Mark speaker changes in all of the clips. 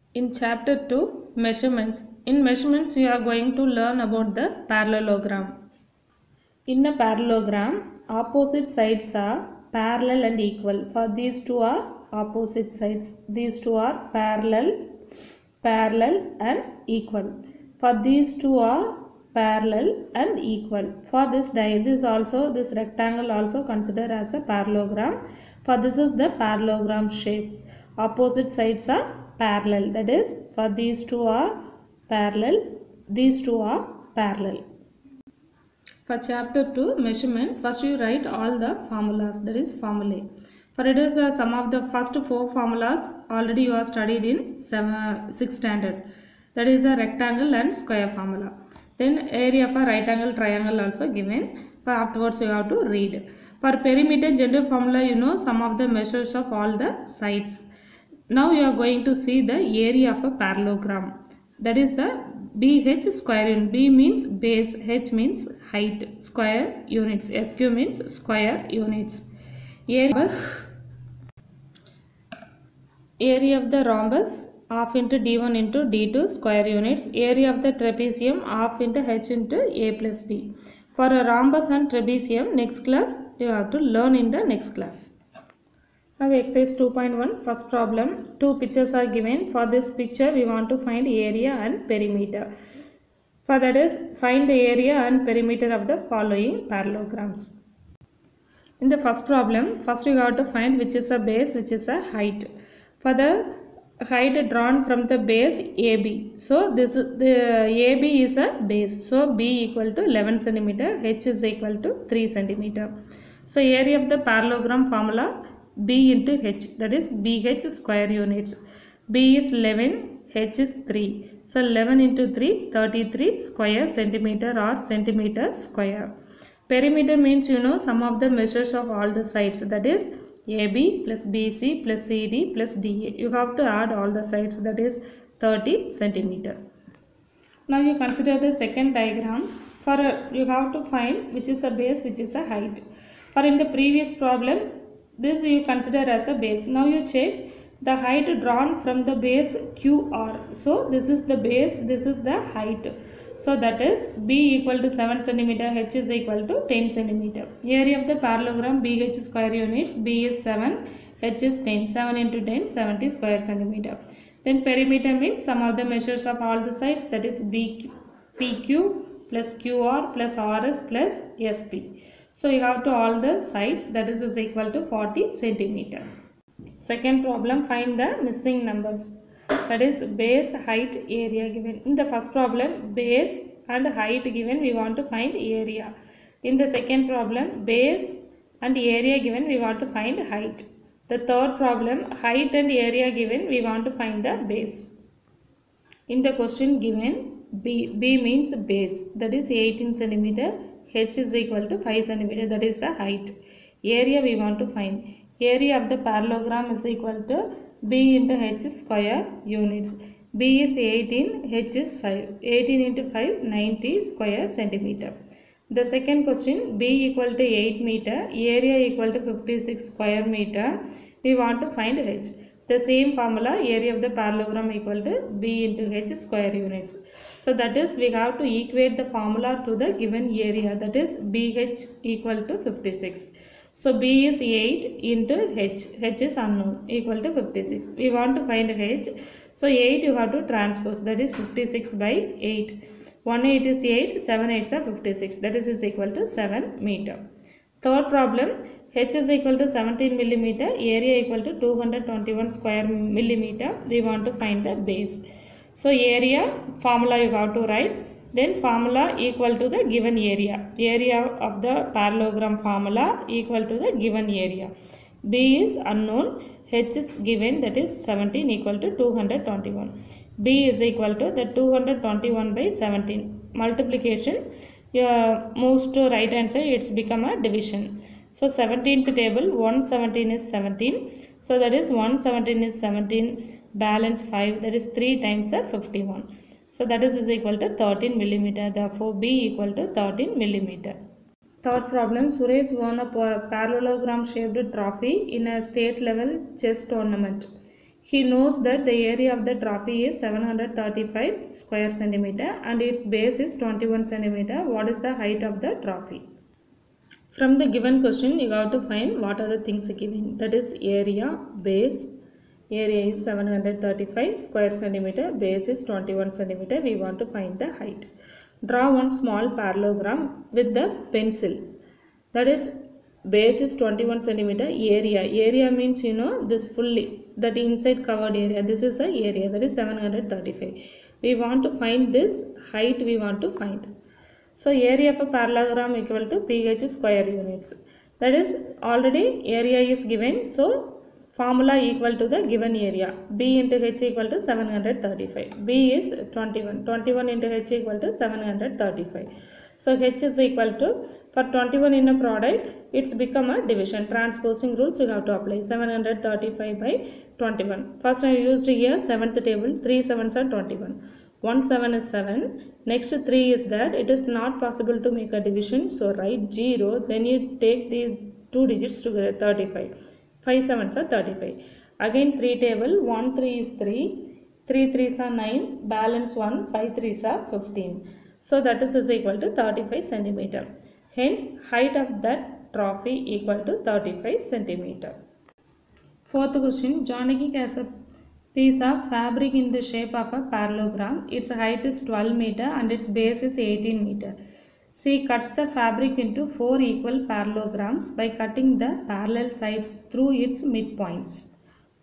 Speaker 1: In chapter 2, measurements. In measurements, we are going to learn about the parallelogram. In a parallelogram, opposite sides are parallel and equal. For these two are opposite sides. These two are parallel and equal. For these two are parallel and equal. For this this rectangle also considered as a parallelogram. For this is the parallelogram shape. Opposite sides are parallel. That is, for these two are parallel. These two are parallel. For chapter 2 measurement, first you write all the formulas, that is formulae. For it is some of the first 4 formulas already you have studied in 6th standard. That is a rectangle and square formula. Then area of a right angle triangle also given. For afterwards you have to read. For perimeter general formula, you know some of the measures of all the sides. Now you are going to see the area of a parallelogram. That is a BH square unit. B means base, H means height, square units, SQ means square units. Area of the rhombus half into D1 into D2 square units. Area of the trapezium half into H into A plus B. For a rhombus and trapezium, next class you have to learn in the next class. Now exercise 2.1, first problem. 2 pictures are given. For this picture we want to find area and perimeter. For that is, find the area and perimeter of the following parallelograms. In the first problem, first you have to find which is a base, which is a height. For the height drawn from the base AB. So this the AB is a base. So B equal to 11 cm, H is equal to 3 cm. So area of the parallelogram formula B into H, that is BH square units. B is 11, H is 3. So 11 into 3, 33 square centimeter or centimeter square. Perimeter means you know sum of the measures of all the sides, that is AB plus BC plus CD plus DA. You have to add all the sides, that is 30 centimeter. Now you consider the second diagram. For you have to find which is a base, which is a height. For in the previous problem, this you consider as a base. Now you check the height drawn from the base QR. So this is the base, this is the height. So that is B equal to 7 cm, H is equal to 10 cm. Area of the parallelogram BH square units, B is 7, H is 10. 7 into 10, 70 square centimeter. Then perimeter means sum of the measures of all the sides, that is PQ plus QR plus RS plus SP. So you have to all the sides, that is equal to 40 centimeter. Second problem, find the missing numbers. That is base, height, area given. In the first problem, base and height given, we want to find area. In the second problem, base and area given, we want to find height. The third problem, height and area given, we want to find the base. In the question given, B means base, that is 18 cm, H is equal to 5 cm, that is the height. Area we want to find. Area of the parallelogram is equal to B into H square units. B is 18, H is 5. 18 into 5, 90 square centimeter. The second question, B equal to 8 meter, area equal to 56 square meter. We want to find H. The same formula, area of the parallelogram equal to B into H square units. So that is, we have to equate the formula to the given area, that is BH equal to 56. So B is 8 into H, H is unknown, equal to 56. We want to find H. So 8 you have to transpose, that is 56 by 8. 1 8 is 8, 7 8s are 56, that is equal to 7 meter. Third problem, H is equal to 17 millimeter, area equal to 221 square millimeter. We want to find the base. So area formula you have to write. Then formula equal to the given area. Area of the parallelogram formula equal to the given area. B is unknown. H is given, that is 17 equal to 221. B is equal to the 221 by 17. Multiplication moves to right hand side, it's become a division. So 17th table, 117 is 17. So that is 117 is 17, balance 5, that is 3 times 51. So that is equal to 13 millimeter. Therefore B equal to 13 millimeter. Third problem, Suresh won a parallelogram shaped trophy in a state level chess tournament. He knows that the area of the trophy is 735 square centimeter and its base is 21 centimeter. What is the height of the trophy? From the given question, you have to find what are the things given. That is area, base. Area is 735 square centimeter, base is 21 centimeter. We want to find the height. Draw one small parallelogram with the pencil. That is base is 21 centimeter, area means this fully, that inside covered area, this is a area, that is 735. We want to find this height, we want to find. So area of a parallelogram equal to pH square units. That is already area is given, so formula equal to the given area. B into H equal to 735. B is 21. 21 into H equal to 735. So H is equal to, for 21 in a product, it's become a division. Transposing rules you have to apply. 735 by 21. First I used here 7th table. 3 7s are 21. 1 7 is 7. Next 3 is that it is not possible to make a division. So write 0. Then you take these two digits together, 35. 5 7s are 35. Again 3 table. 1 3 is 3. 3 3s are 9. Balance 1. 5 3s are 15. So that is equal to 35 centimeter. Hence height of that trophy equal to 35 centimeter. Fourth question. Janaki has a piece of fabric in the shape of a parallelogram. Its height is 12 meter and its base is 18 meter. She cuts the fabric into 4 equal parallelograms by cutting the parallel sides through its midpoints.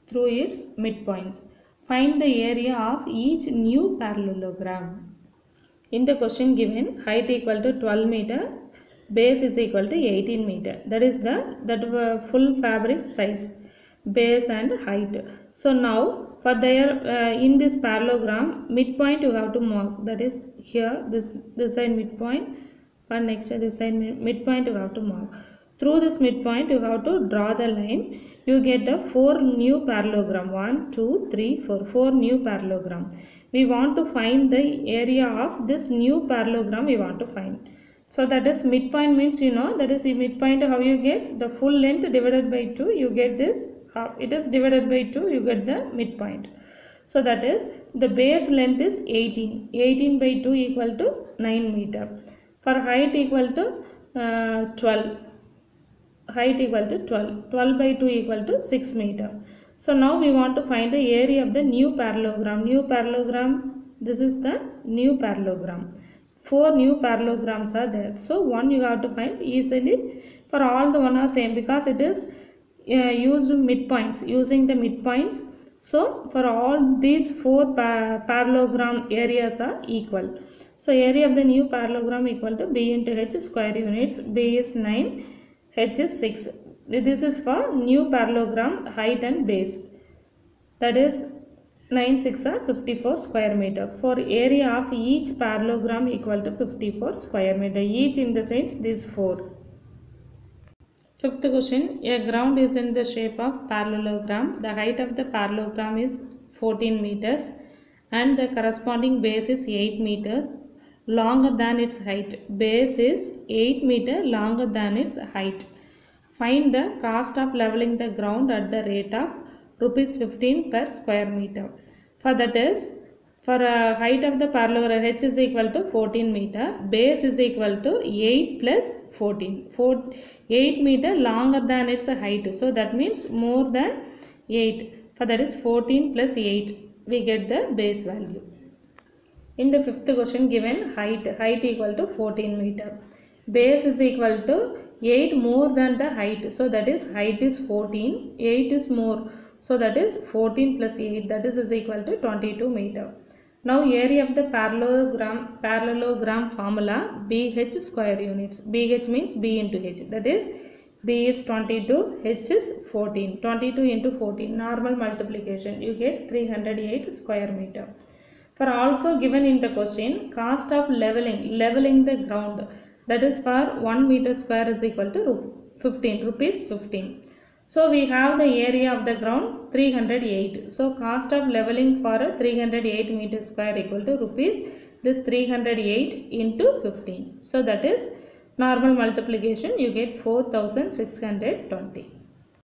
Speaker 1: Find the area of each new parallelogram. In the question given, height equal to 12 meter, base is equal to 18 meter. That is the full fabric size, base and height. So now for their in this parallelogram, midpoint you have to mark. That is here, this side midpoint, and next this side midpoint you have to mark. Through this midpoint you have to draw the line. You get a 4 new parallelogram. 1 2 3 4. 4 new parallelogram. We want to find the area of this new parallelogram we want to find. So that is midpoint means that is the midpoint, how you get the full length divided by 2, you get this, it is divided by 2, you get the midpoint. So that is the base length is 18. 18 by 2 equal to 9 meter. For height equal to 12. Height equal to 12. 12 by 2 equal to 6 meter. So now we want to find the area of the new parallelogram. New parallelogram, this is the new parallelogram. 4 new parallelograms are there. So one you have to find easily. For all the one are same because it is used midpoints, using the midpoints. So for all these 4 parallelogram areas are equal. So area of the new parallelogram equal to B into H square units. B is 9, H is 6. This is for new parallelogram height and base. That is 9 6 are 54 square meter. For area of each parallelogram equal to 54 square meter. Each in the sense these 4. Fifth question. A ground is in the shape of parallelogram. The height of the parallelogram is 14 meters and the corresponding base is 8 meters longer than its height. Base is 8 meter longer than its height. Find the cost of leveling the ground at the rate of rupees 15 per square meter. For that is, for height of the parallelogram, H is equal to 14 meter, base is equal to 8 plus 14. 8 meter longer than its height. So that means more than 8. For that is 14 plus 8. We get the base value. In the fifth question given height equal to 14 meter. Base is equal to 8 more than the height. So that is height is 14, 8 is more. So that is 14 plus 8, that is equal to 22 meter. Now area of the parallelogram formula BH square units. BH means B into H. That is B is 22, H is 14. 22 into 14, normal multiplication. You get 308 square meter. For also given in the question, cost of leveling the ground. That is for 1 meter square is equal to 15 rupees 15. So we have the area of the ground 308. So cost of leveling for a 308 meter square equal to rupees this 308 into 15. So that is normal multiplication, you get 4620.